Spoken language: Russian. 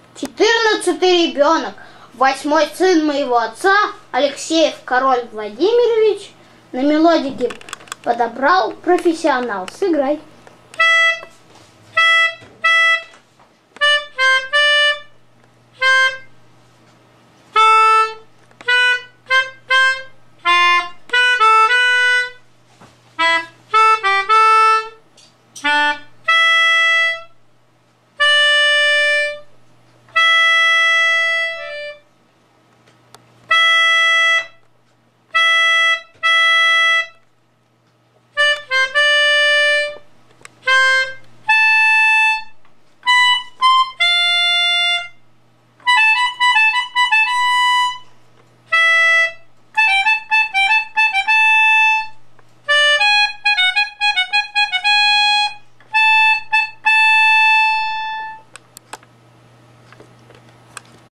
14-й ребенок, 8-й сын моего отца, Алексеев Король Владимирович, на мелодике подобрал профессионал. Сыграй.